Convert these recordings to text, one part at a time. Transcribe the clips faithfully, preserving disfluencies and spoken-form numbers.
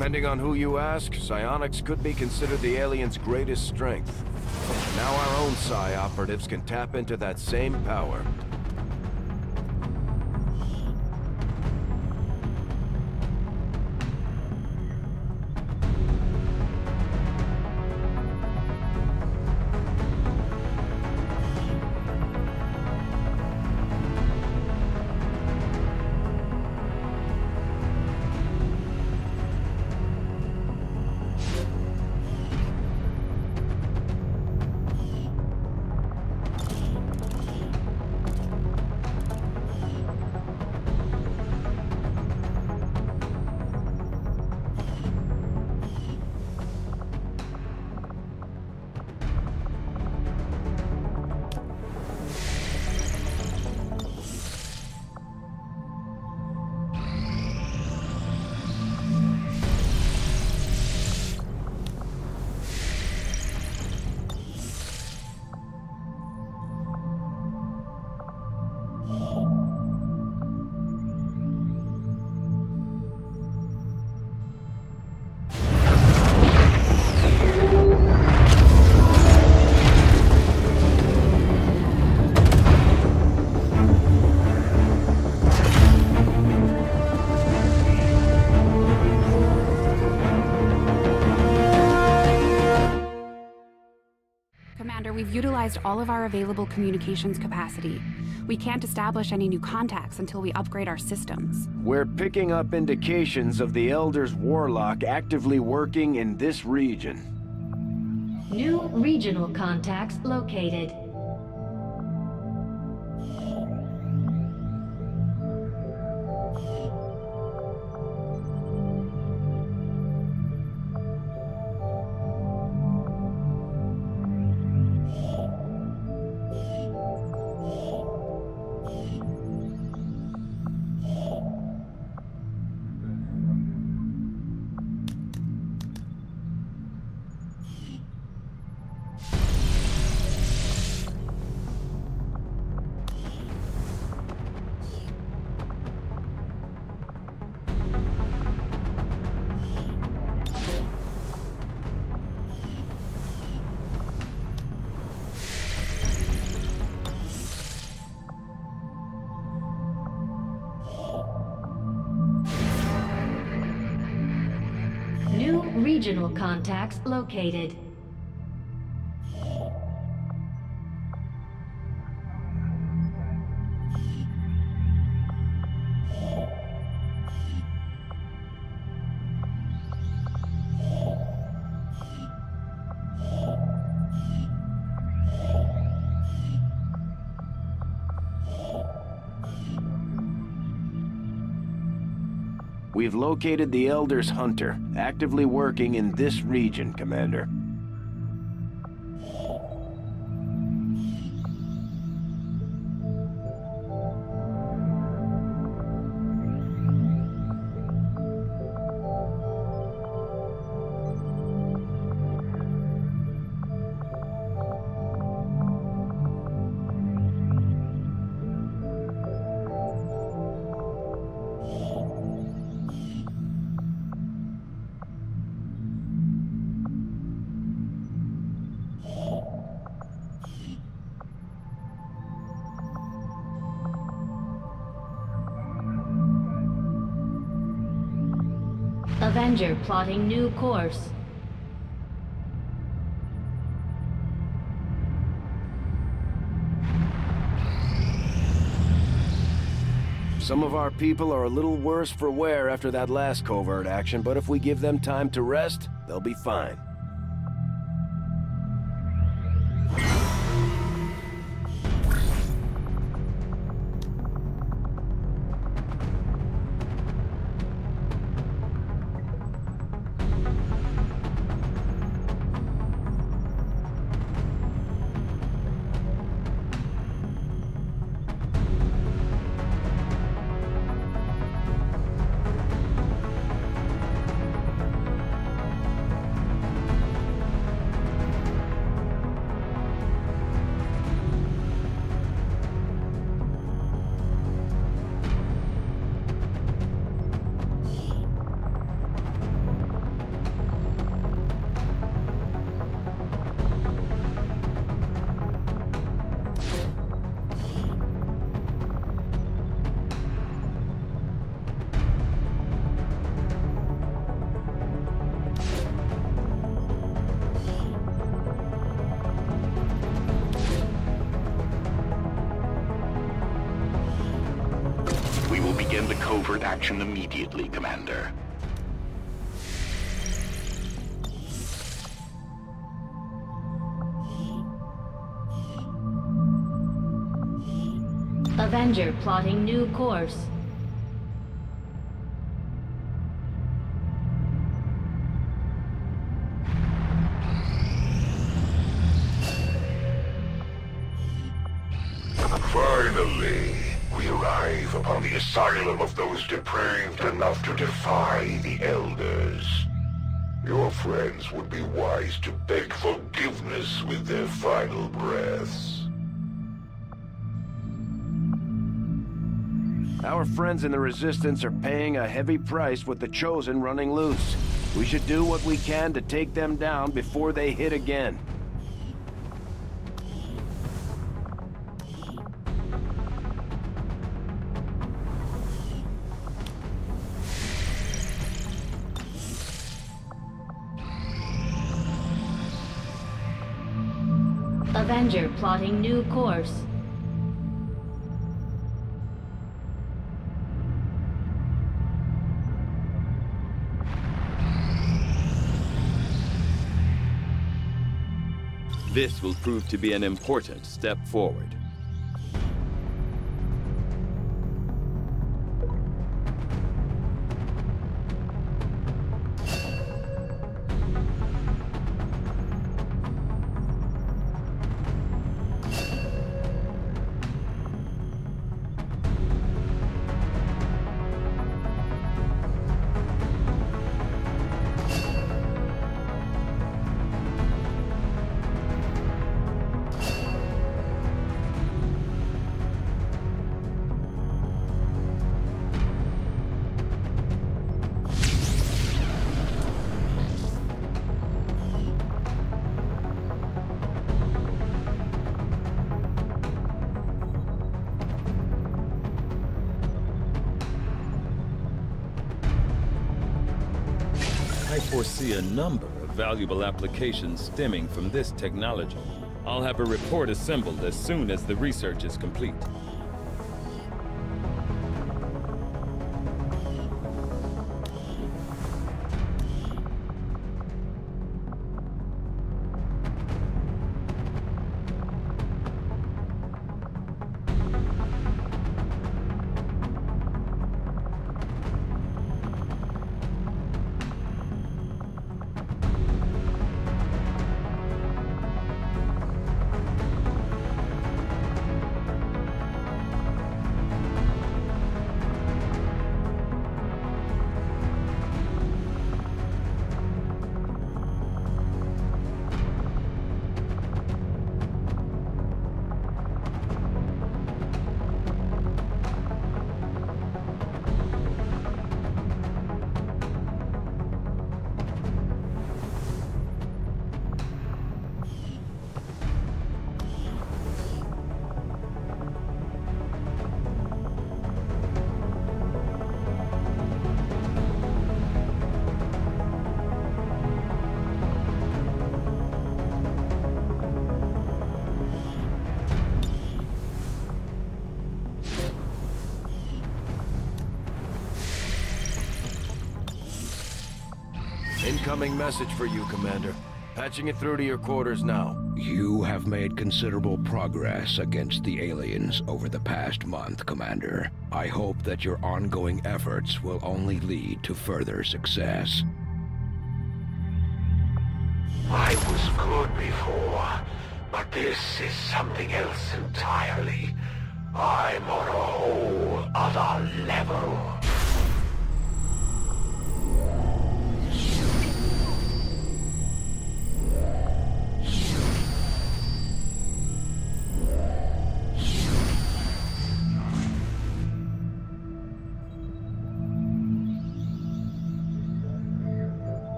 Depending on who you ask, psionics could be considered the aliens' greatest strength. Now our own psi operatives can tap into that same power. We've utilized all of our available communications capacity. We can't establish any new contacts until we upgrade our systems. We're picking up indications of the Elder's warlock actively working in this region. New regional contacts located. Regional contacts located. We've located the Elder's hunter, actively working in this region, Commander. Avenger plotting new course. Some of our people are a little worse for wear after that last covert action, but if we give them time to rest, they'll be fine. begin the covert action immediately, Commander. Avenger plotting new course. Finally, we arrive upon the asylum of those depraved enough to defy the Elders. Your friends would be wise to beg forgiveness with their final breaths. Our friends in the Resistance are paying a heavy price with the Chosen running loose. We should do what we can to take them down before they hit again. Avenger plotting new course. This will prove to be an important step forward. I foresee a number of valuable applications stemming from this technology. I'll have a report assembled as soon as the research is complete. Incoming message for you, Commander. Patching it through to your quarters now. You have made considerable progress against the aliens over the past month, Commander. I hope that your ongoing efforts will only lead to further success. I was good before, but this is something else entirely. I'm on a whole other level.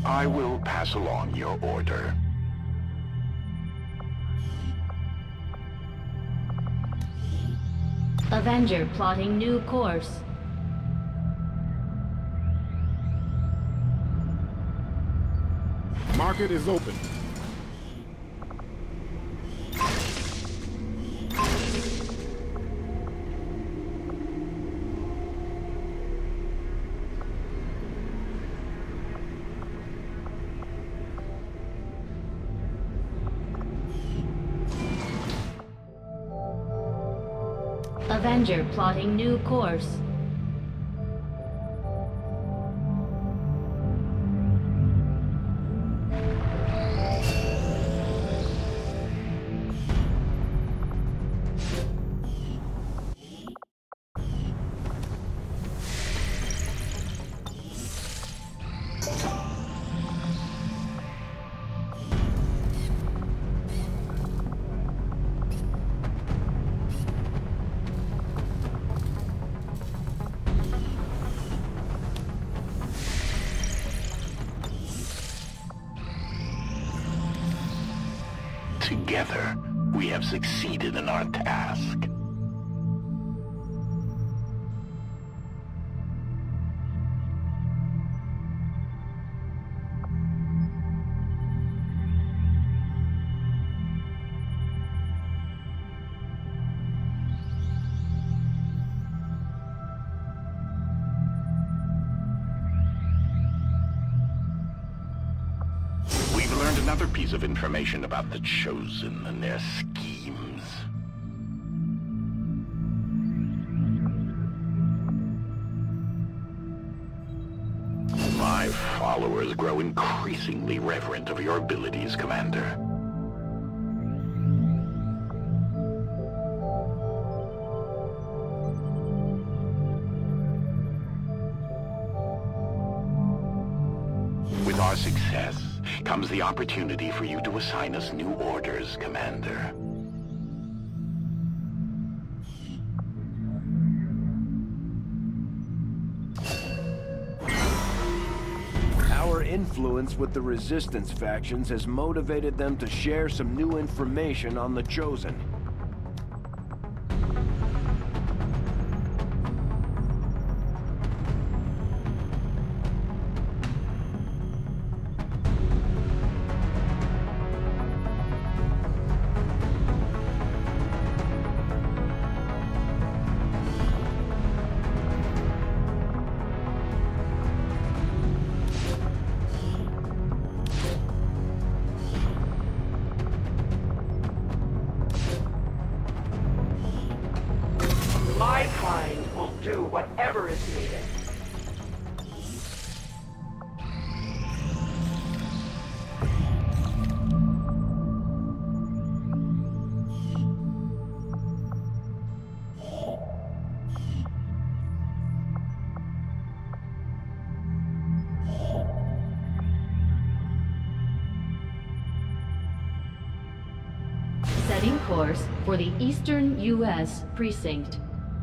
I will pass along your order. Avenger plotting new course. Market is open. Avenger plotting new course. Together, we have succeeded in our task. Another piece of information about the Chosen and their schemes. My followers grow increasingly reverent of your abilities, Commander. With our success comes the opportunity for you to assign us new orders, Commander. Our influence with the Resistance factions has motivated them to share some new information on the Chosen. My kind will do whatever is needed. Setting course for the Eastern U S Precinct.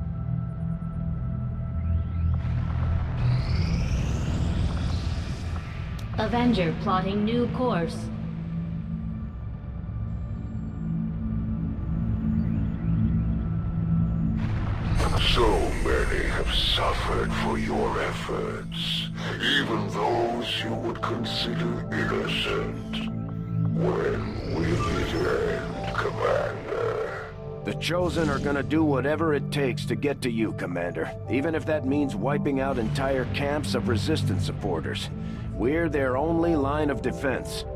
Avenger plotting new course. So many have suffered for your efforts, even those you would consider innocent. When will it end, Commander? The Chosen are gonna do whatever it takes to get to you, Commander, even if that means wiping out entire camps of Resistance supporters. We're their only line of defense.